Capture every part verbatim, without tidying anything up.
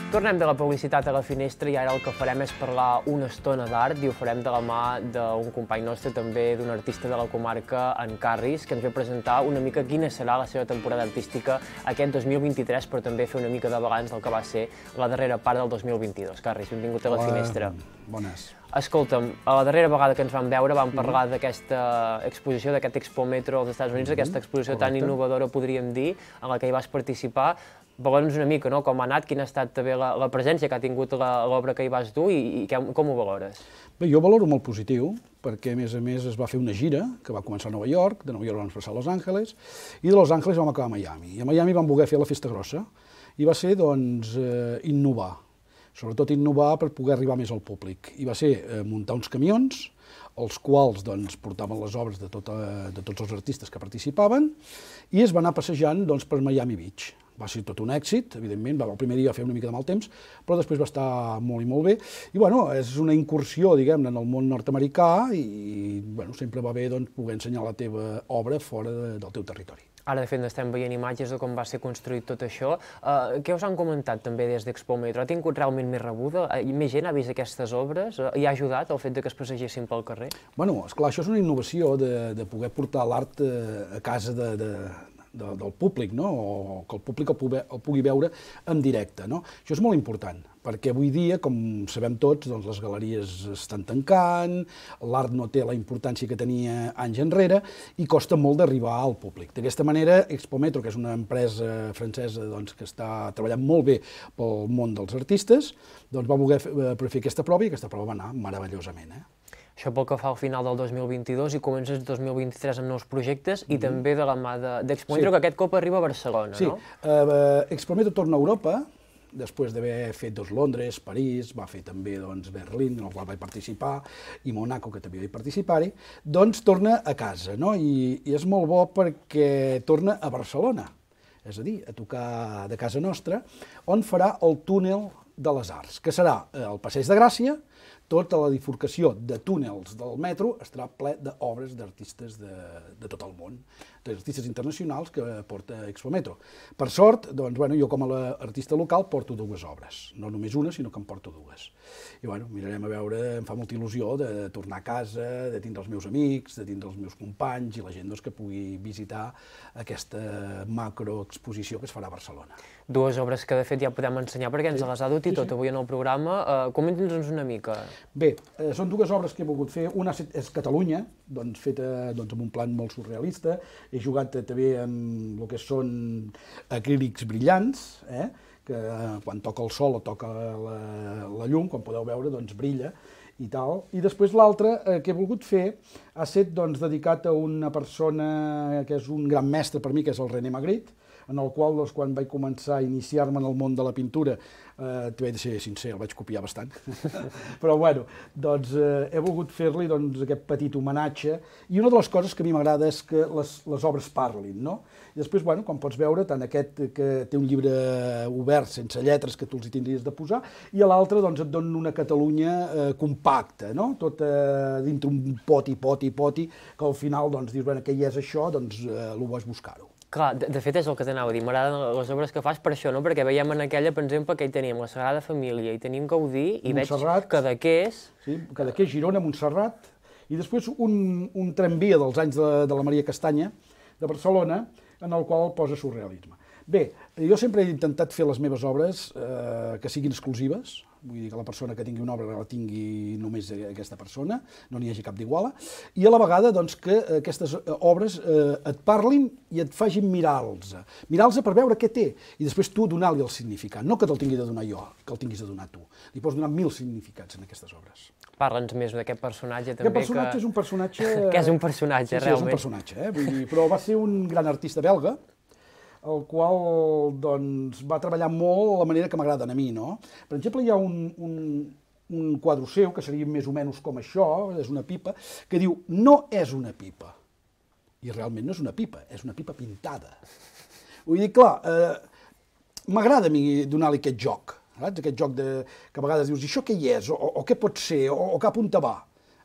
Tornem de la publicitat a la finestra i ara el que farem és parlar una estona d'art i ho farem de la mà d'un company nostre, també d'un artista de la comarca, en Carris, que ens ve a presentar una mica quina serà la seva temporada artística aquest dos mil vint-i-tres, però també fer una mica de balanç del que va ser la darrera part del dos mil vint-i-dos. Carris, benvingut a la finestra. Bones. Escolta'm, a la darrera vegada que ens vam veure vam parlar d'aquesta exposició, d'aquest Expometro als Estats Units, aquesta exposició tan innovadora, podríem dir, en la que hi vas participar. Valora'ns una mica, no?, com ha anat, quina ha estat també la, la presència que ha tingut l'obra que hi vas dur i, i com, com ho valores? Bé, jo valoro molt positiu, perquè a més a més es va fer una gira que va començar a Nova York, de Nova York vam passar a Los Angeles, i de Los Angeles vam acabar a Miami. I a Miami vam voler fer la festa grossa, i va ser, doncs, eh, innovar, sobretot innovar per poder arribar més al públic. I va ser eh, muntar uns camions, els quals doncs, portaven les obres de, tota, de tots els artistes que participaven, i es va anar passejant doncs, per Miami Beach. Va ser tot un èxit, evidentment, el primer dia va fer una mica de mal temps, però després va estar molt i molt bé. I bueno, és una incursió, diguem-ne, en el món nord-americà i bueno, sempre va bé doncs, poder ensenyar la teva obra fora de, del teu territori. Ara, de fet, estem veient imatges de com va ser construït tot això. Uh, què us han comentat també des d'Expometro? Ha tingut realment més rebuda? Uh, més gent ha vist aquestes obres? Uh, I ha ajudat el fet de que es passegessin pel carrer? Bueno, esclar, això és una innovació de, de poder portar l'art a casa de, de, de, del públic, no? O que el públic el pugui, el pugui veure en directe, no? Això és molt important, perquè avui dia, com sabem tots, doncs les galeries estan tancant, l'art no té la importància que tenia anys enrere i costa molt d'arribar al públic. D'aquesta manera, Expometro, que és una empresa francesa doncs, que està treballant molt bé pel món dels artistes, doncs va voler fer, fer aquesta prova i aquesta prova va anar meravellosament. Eh? Això pel que fa al final del dos mil vint-i-dos i comences el dos mil vint-i-tres amb nous projectes i mm-hmm. també de la mà d'Expometro, sí. que aquest cop arriba a Barcelona, sí. no? Sí, uh, Expometro torna a Europa, després d'haver fet doncs, Londres, París, va fer també doncs, Berlín, en el qual vaig participar, i Monaco, que també vaig participar-hi, doncs torna a casa, no? I, i és molt bo perquè torna a Barcelona, és a dir, a tocar de casa nostra, on farà el túnel de les Arts, que serà el Passeig de Gràcia. Tota la bifurcació de túnels del metro estarà ple d'obres d'artistes de, de tot el món, d'artistes internacionals que porta Expometro. Per sort, doncs, bueno, jo com a artista local porto dues obres, no només una, sinó que en porto dues. I bueno, mirarem a veure, em fa molta il·lusió de tornar a casa, de tindre els meus amics, de tindre els meus companys i la gent doncs, que pugui visitar aquesta macroexposició que es farà a Barcelona. Dues obres que de fet ja podem ensenyar perquè ens sí. les ha dut i tot sí, sí. avui en el programa. Uh, Comenta'ns una mica. Bé, eh, són dues obres que he volgut fer. Una és Catalunya, doncs, feta doncs, amb un plan molt surrealista. He jugat també amb el que són acrílics brillants, eh? que eh, quan toca el sol o toca la, la llum, com podeu veure, doncs brilla i tal. I després l'altre eh, que he volgut fer ha estat doncs, dedicat a una persona que és un gran mestre per mi, que és el René Magritte, en el qual, doncs, quan vaig començar a iniciar-me en el món de la pintura, eh, t'he de ser sincer, el vaig copiar bastant, però bueno, doncs eh, he volgut fer-li doncs, aquest petit homenatge, i una de les coses que a mi m'agrada és que les, les obres parlin, no? I després, bueno, com pots veure, tant aquest que té un llibre obert, sense lletres, que tu els hi tindries de posar, i a l'altre, doncs, et donen una Catalunya eh, compacta, no? Tot eh, dintre un poti, poti, poti, que al final, doncs, dius, bueno, què hi és això? Doncs eh, el bo és buscar-ho. Clar, de, de fet és el que t'anava a dir, m'agraden les obres que fas per això, no? Perquè veiem en aquella, per exemple, que hi teníem la Sagrada Família, i tenim Gaudí, i Montserrat, veig Cadaqués... Sí, Cadaqués, Girona, Montserrat, i després un, un tramvia dels anys de, de la Maria Castanya, de Barcelona, en el qual posa surrealisme. Bé, jo sempre he intentat fer les meves obres eh, que siguin exclusives, vull dir que la persona que tingui una obra la tingui només aquesta persona, no n'hi hagi cap d'iguala, i a la vegada doncs, que aquestes obres eh, et parlin i et facin mirar-los, mirar-los per veure què té, i després tu donar-li el significat, no que te'l tingui de donar jo, que el tinguis de donar tu. Li pots donar mil significats en aquestes obres. Parla'ns més d'aquest personatge també. Aquest personatge que... és un personatge... que és un personatge, sí, sí, realment. Sí, és un personatge, eh? Vull dir, però va ser un gran artista belga, el qual doncs, va treballar molt la manera que m'agraden a mi, no? Per exemple, hi ha un, un, un quadre seu, que seria més o menys com això, és una pipa, que diu, no és una pipa. I realment no és una pipa, és una pipa pintada. Vull dir, clar, eh, m'agrada a mi donar-li aquest joc, saps? Aquest joc de, que a vegades dius, i això què hi és, o, o què pot ser, o, o cap on te va.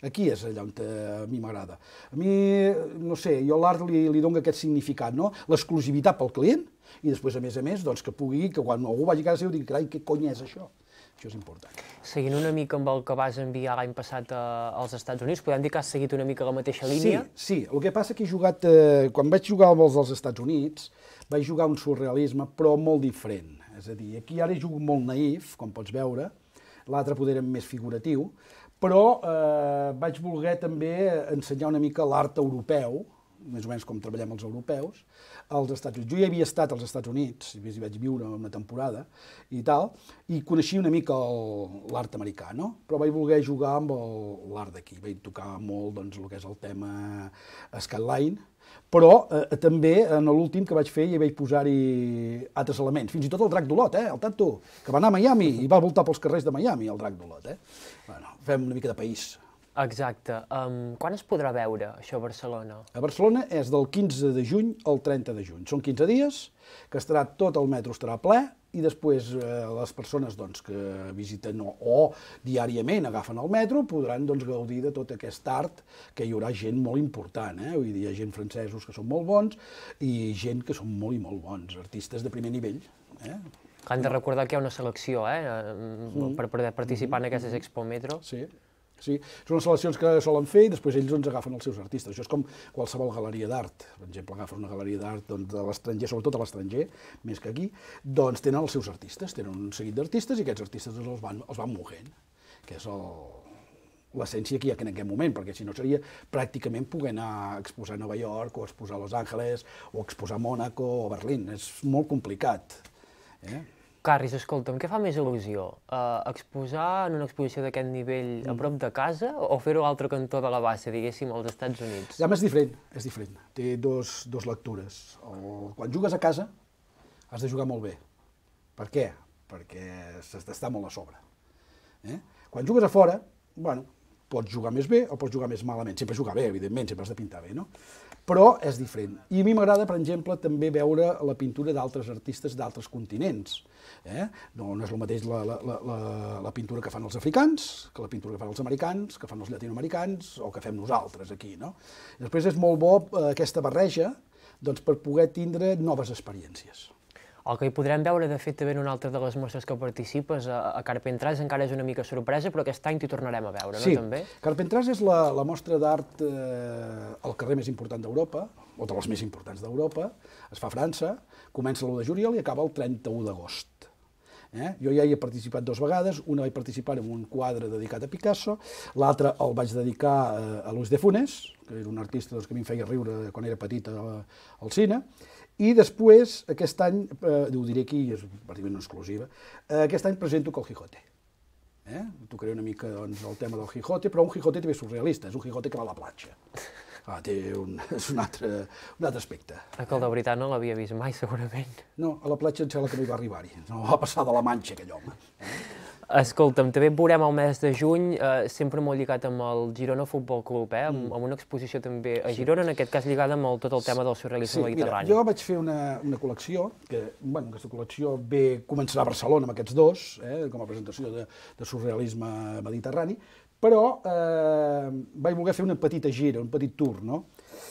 Aquí és allà on a mi m'agrada. A mi, no sé, jo a l'art li, li dono aquest significat, no? L'exclusivitat pel client i després, a més a més, doncs, que pugui, que quan algú vagi a casa seu digui, carai, què cony és això? Això és important. Seguint una mica amb el que vas enviar l'any passat als Estats Units, podem dir que has seguit una mica la mateixa línia? Sí, sí. El que passa que he jugat, eh, quan vaig jugar als dels Estats Units, vaig jugar un surrealisme, però molt diferent. És a dir, aquí ara jugo molt naïf, com pots veure, l'altre poder era més figuratiu, però eh, vaig voler també ensenyar una mica l'art europeu, més o menys com treballem els europeus, als Estats Units. Jo ja havia estat als Estats Units, hi vaig viure una temporada i tal, i coneixia una mica l'art americà, no? Però vaig voler jugar amb l'art d'aquí, vaig tocar molt doncs, el que és el tema Skyline, però eh, també en l'últim que vaig fer hi vaig posar-hi altres elements, fins i tot el drac d'Olot, eh, el tanto, que va anar a Miami i va voltar pels carrers de Miami, el drac d'Olot, eh? Bueno, fem una mica de país. Exacte. Um, quan es podrà veure això a Barcelona? A Barcelona és del quinze de juny al trenta de juny. Són quinze dies, que estarà tot el metro estarà ple, i després eh, les persones doncs, que visiten o, o diàriament agafen el metro podran doncs, gaudir de tot aquest art, que hi haurà gent molt important, eh? Vull dir, hi ha gent francesos que són molt bons i gent que són molt i molt bons, artistes de primer nivell. Eh? Han de recordar que hi ha una selecció eh? Mm. per poder participar mm. en aquestes Expo Metro. Sí. Sí, són les seleccions que solen fer i després ells doncs, agafen els seus artistes. Això és com qualsevol galeria d'art. Per exemple, agafen una galeria d'art doncs, de l'estranger, sobretot a l'estranger, més que aquí, doncs tenen els seus artistes, tenen un seguit d'artistes i aquests artistes doncs, els, van, els van movent, que és l'essència que hi ha en aquest moment, perquè si no seria pràcticament poder anar a exposar a Nova York o exposar a Los Angeles o exposar a Mònaco o a Berlín. És molt complicat. Eh? Carris, escolta'm, què fa més il·lusió? Uh, exposar en una exposició d'aquest nivell a prop de casa o fer-ho a l'altre cantó de la bassa, diguéssim, als Estats Units? Ja, és diferent, és diferent. Té dos, dos lectures. O, quan jugues a casa has de jugar molt bé. Per què? Perquè s'està molt a sobre. Eh? Quan jugues a fora, bueno, pots jugar més bé o pots jugar més malament. Sempre jugar bé, evidentment, sempre has de pintar bé, no? Però és diferent. I a mi m'agrada, per exemple, també veure la pintura d'altres artistes d'altres continents. Eh? No, no és el mateix la, la, la, la pintura que fan els africans, que la pintura que fan els americans, que fan els llatinoamericans o que fem nosaltres aquí. No? I després és molt bo eh, aquesta barreja doncs, per poder tindre noves experiències. El que hi podrem veure, de fet, també en una altra de les mostres que participes, a, a Carpentras, encara és una mica sorpresa, però aquest any t'hi tornarem a veure, sí. no, també? Sí, Carpentras és la, la mostra d'art eh, al carrer més important d'Europa, o de les més importants d'Europa, es fa a França, comença l'u de juliol i acaba el trenta-u d'agost. Eh? Jo ja hi he participat dues vegades, una vaig participar en un quadre dedicat a Picasso, l'altre el vaig dedicar eh, a Luis de Funès, que era un artista doncs, que a mi em feia riure quan era petit al, al cine, i després, aquest any, eh, ho diré aquí, és pràcticament una exclusiva, eh, aquest any presento Col Quijote. Eh? Tocaré una mica doncs, el tema del Quijote, però un Quijote també surrealista, és un Quijote que va a la platja. Ah, té un, és un altre, un altre aspecte. Aquell de veritat no l'havia vist mai, segurament. No, a la platja em sembla que no hi va arribar-hi, no va passar de la Manxa, aquell home. Eh? Escolta'm, també veurem el mes de juny, eh, sempre molt lligat amb el Girona Futbol Club, eh, amb, amb una exposició també a Girona, en aquest cas lligada amb el, tot el tema del surrealisme sí, mediterrani. Mira, jo vaig fer una, una col·lecció, que bueno, aquesta col·lecció ve, començarà a Barcelona amb aquests dos, eh, com a presentació de, de surrealisme mediterrani, però eh, vaig voler fer una petita gira, un petit tour, no?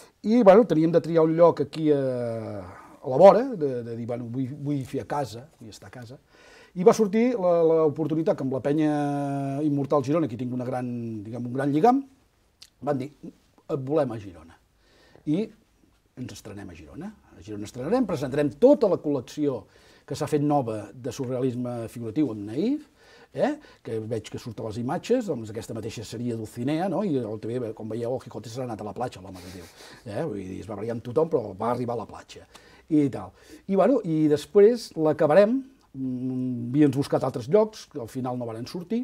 I bueno, teníem de triar un lloc aquí a, a la vora, de, de dir, bueno, vull, vull fer a casa, vull estar a casa, i va sortir l'oportunitat que amb la penya Immortal Girona, aquí tinc una gran, diguem, un gran lligam, van dir, et volem a Girona. I ens estrenem a Girona. A Girona estrenarem, presentarem tota la col·lecció que s'ha fet nova de surrealisme figuratiu amb Naïf, eh? Que veig que surten les imatges, doncs aquesta mateixa seria Dulcinea, no? I també, com veieu, el Quijote s'ha anat a la platja, l'home de Déu. Eh? Vull dir, es va barallar amb tothom, però va arribar a la platja. I tal. I, bueno, i després l'acabarem, havíem buscat altres llocs, que al final no van sortir,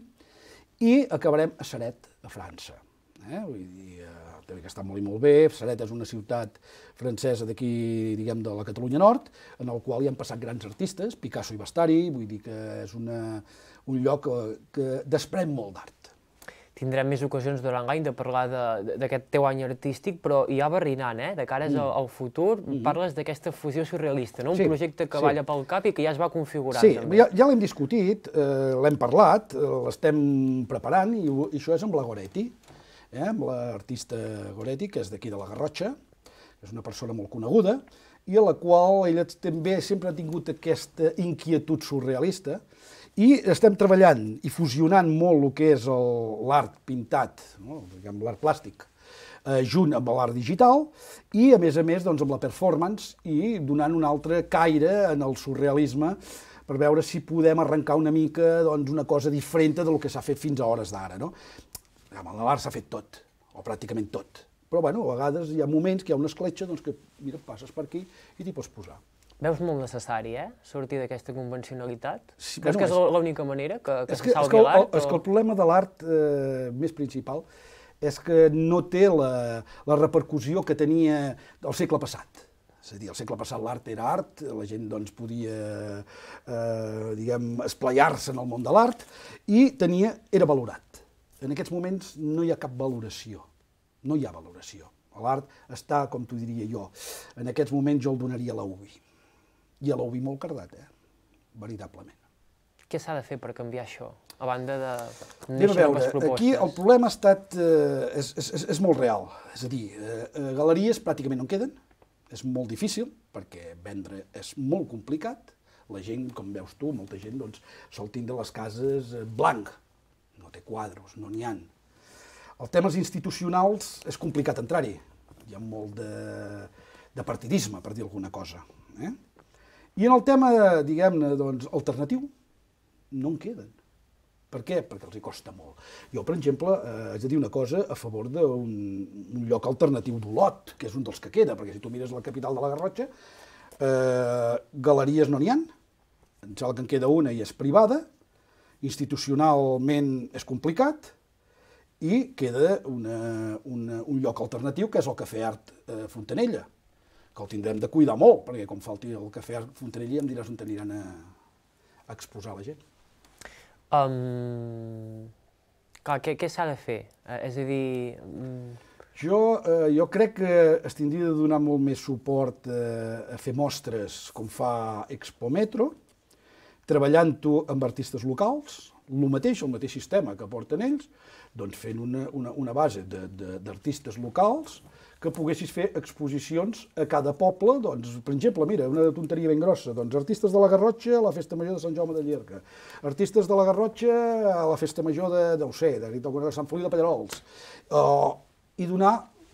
i acabarem a Ceret, a França. Eh? Vull dir, eh, també que està molt i molt bé. Ceret és una ciutat francesa d'aquí, diguem, de la Catalunya Nord, en el qual hi han passat grans artistes, Picasso i Bastari, vull dir que és una, un lloc que, que desprèn molt d'art. Tindrem més ocasions durant l'any de parlar d'aquest teu any artístic, però ja barrinant, eh? De cares mm. al futur, mm. parles d'aquesta fusió surrealista, no? Un sí, projecte que sí. balla pel cap i que ja es va configurant. Sí, també. ja, ja l'hem discutit, eh, l'hem parlat, l'estem preparant, i, i això és amb la Goretti. eh, amb l'artista Goretti, que és d'aquí de la Garrotxa, és una persona molt coneguda, i a la qual ella també sempre ha tingut aquesta inquietud surrealista, i estem treballant i fusionant molt el que és l'art pintat, no? L'art plàstic, eh, junt amb l'art digital, i a més a més doncs, amb la performance, i donant un altre caire en el surrealisme, per veure si podem arrencar una mica doncs, una cosa diferent del que s'ha fet fins a hores d'ara. No? Amb l'art s'ha fet tot, o pràcticament tot. Però bueno, a vegades hi ha moments que hi ha una escletxa doncs, que mira, passes per aquí i t'hi pots posar. Veus molt necessari, eh?, sortir d'aquesta convencionalitat? Sí, Creus bueno, que és és- l'única manera que, que És que, se és salvi que, el, l'art? és que el problema de l'art eh, més principal és que no té la, la repercussió que tenia el segle passat. És a dir, al segle passat l'art era art, la gent doncs, podia eh, diguem, esplaiar-se en el món de l'art i tenia, era valorat. En aquests moments no hi ha cap valoració, no hi ha valoració. L'art està, com t'ho diria jo, en aquests moments jo el donaria a l'U B I. I a l'U B I molt cardat, eh? Veritablement. Què s'ha de fer per canviar això, a banda de Anem néixer a veure, noves propostes? aquí el problema ha estat, eh, és, és, és molt real, és a dir, eh, galeries pràcticament no en queden, és molt difícil, perquè vendre és molt complicat, la gent, com veus tu, molta gent doncs, sol tindre les cases blanc, no té quadros, no n'hi ha. Els temes institucionals és complicat entrar-hi, hi ha molt de, de partidisme, per dir alguna cosa. Eh? I en el tema, diguem-ne, doncs, alternatiu, no en queden. Per què? Perquè els hi costa molt. Jo, per exemple, eh, haig de dir una cosa a favor d'un un lloc alternatiu d'Olot, que és un dels que queda, perquè si tu mires la capital de la Garrotxa, eh, galeries no n'hi ha, em sembla que en queda una i és privada, institucionalment és complicat, i queda una, una, un lloc alternatiu, que és el Cafè Art eh, Fontanella, que el tindrem de cuidar molt, perquè com falti el Cafè Art Fontanella em diràs on aniran a, a exposar la gent. Um, clar, què, què s'ha de fer? Eh, és a dir... Um... Jo, eh, jo crec que es tindria de donar molt més suport eh, a fer mostres com fa Expo Metro, treballant-ho amb artistes locals, el mateix, el mateix sistema que porten ells, doncs fent una, una, una base d'artistes locals que poguessis fer exposicions a cada poble, doncs, per exemple, mira, una tonteria ben grossa, doncs, artistes de la Garrotxa a la Festa Major de Sant Jaume de Llierca, artistes de la Garrotxa a la Festa Major de, no sé, de, de Sant Feliu de Pallarols, uh, i donar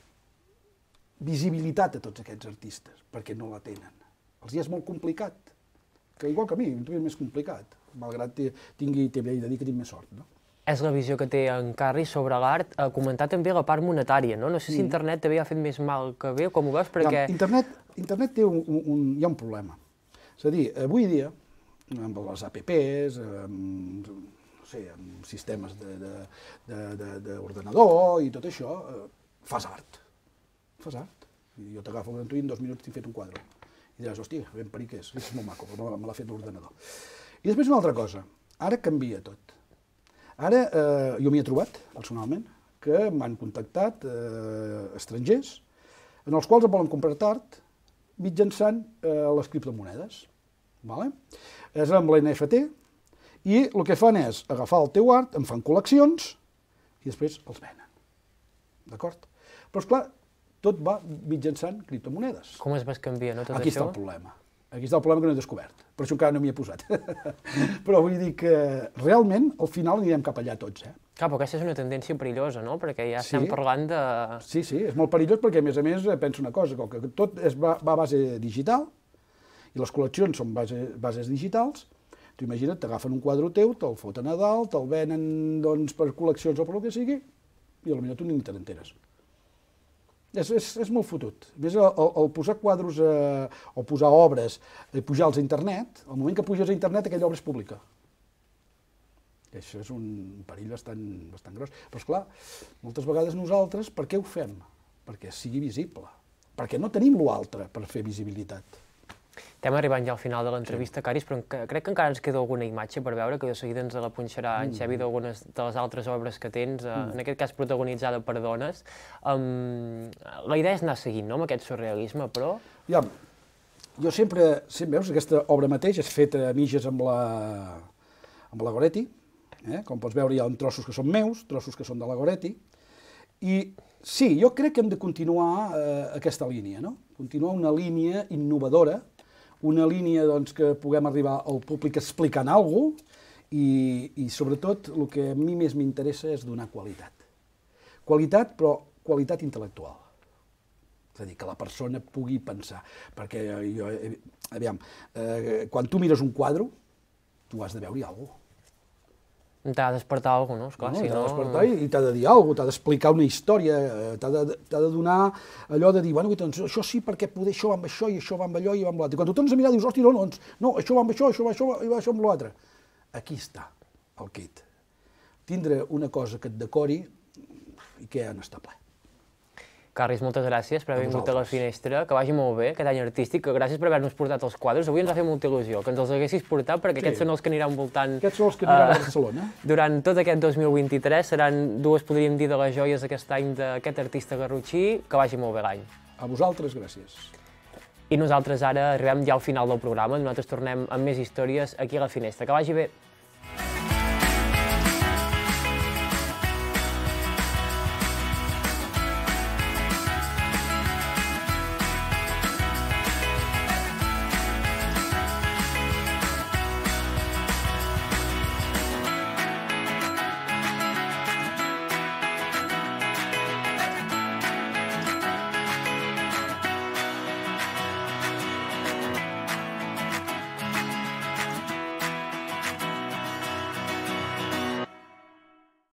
visibilitat a tots aquests artistes, perquè no la tenen. Els hi és molt complicat, que igual que a mi, és més complicat, malgrat tingui, t'he de dir que tinc més sort, no? És la visió que té en Carri sobre l'art, a comentar també la part monetària, no? No sé si Mm. internet també ha fet més mal que bé, com ho veus, perquè... Ja, internet, internet té un, un, hi ha un problema. És a dir, avui dia, amb les apps, amb, no sé, amb sistemes d'ordenador i tot això, eh, fas art. Fas art. I jo t'agafo un tu i en dos minuts t'he fet un quadre. I diràs, hòstia, ben periqués, és molt maco, però me l'ha fet l'ordenador. I després una altra cosa, ara canvia tot. Ara, eh, jo m'hi he trobat, personalment, que m'han contactat eh, estrangers, en els quals em volen comprar art mitjançant eh, les criptomonedes. Vale? És amb l'N F T, i el que fan és agafar el teu art, en fan col·leccions, i després els venen. D'acord? Però, esclar, tot va mitjançant criptomonedes. Com es bescanvia, no, tot Aquí això? està el problema. Aquí està el problema que no he descobert. Per això encara no m'hi he posat. Però vull dir que realment al final anirem cap allà tots. Eh? Clar, però aquesta és una tendència perillosa, no? Perquè ja Sí. estem parlant de... Sí, sí, és molt perillós perquè, a més a més, penso una cosa, com que tot és, va, va a base digital, i les col·leccions són base, bases digitals, tu imagina't, t'agafen un quadre teu, te'l foten a dalt, te'l venen doncs, per col·leccions o per el que sigui, i potser tu ni te n'enteres. És, és, és molt fotut. A més, el, el posar quadros eh, o posar obres i pujar-los a internet, al moment que puges a internet aquella obra és pública. I això és un perill bastant, bastant gros. Però, esclar, moltes vegades nosaltres, per què ho fem? Perquè sigui visible. Perquè no tenim l'altre per fer visibilitat. Estem arribant ja al final de l'entrevista, sí. Caris, però crec que encara ens queda alguna imatge per veure, que de seguida ens la punxarà en Xavi d'algunes de les altres obres que tens, mm. en aquest cas protagonitzada per dones. Um, la idea és anar seguint, no?, amb aquest surrealisme, però... Ja, jo sempre, sempre, veus, aquesta obra mateix és feta a mitges amb la, amb la Goretti, eh? Com pots veure hi ha trossos que són meus, trossos que són de la Goretti, I sí, jo crec que hem de continuar eh, aquesta línia, no? Continuar una línia innovadora, una línia doncs, que puguem arribar al públic explicant alguna cosa i, i sobretot el que a mi més m'interessa és donar qualitat. Qualitat, però qualitat intel·lectual. És a dir, que la persona pugui pensar. Perquè jo, aviam, eh, quan tu mires un quadre, tu has de veure-hi alguna cosa. T'ha de despertar alguna cosa, no? Esclar, No, si t'ha no... de despertar i t'ha de dir alguna cosa, t'ha d'explicar una història, t'ha de, t'ha de donar allò de dir, bueno, doncs, això sí, perquè poder això va amb això, i això va amb allò, i va amb l'altre. I quan tu tornes a mirar, dius, hòstia, no, no, no, això va amb això, això va amb això, i va això amb l'altre. Aquí està el kit. Tindre una cosa que et decori i que han estat ple. Carles, moltes gràcies per haver vingut a la Finestra, que vagi molt bé aquest any artístic, que gràcies per haver-nos portat els quadres. Avui ens va fer molta il·lusió que ens els haguessis portat, perquè sí. Aquests són els que aniran voltant... Aquests són els que aniran uh, a Barcelona. Durant tot aquest dos mil vint-i-tres seran dues, podríem dir, de les joies aquest any d'aquest artista garrotxí. Que vagi molt bé l'any. A vosaltres, gràcies. I nosaltres ara arribem ja al final del programa, nosaltres tornem amb més històries aquí a la Finestra. Que vagi bé.